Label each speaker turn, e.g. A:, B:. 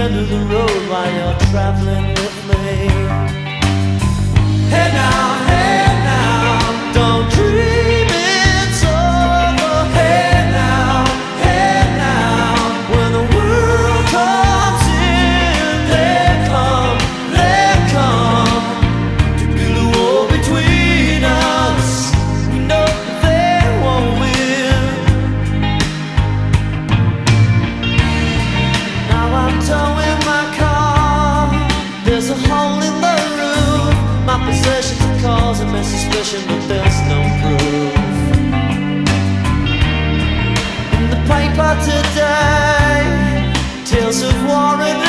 A: end of the road while you're traveling with me. Hey now, don't dream it's over. Hey now, when the world comes in, they come to build a wall between us. We know they won't win. Now I'm towing my car, there's a hole in the roof. My possessions are causing me suspicion, but there's no proof. In the paper today, tales of war and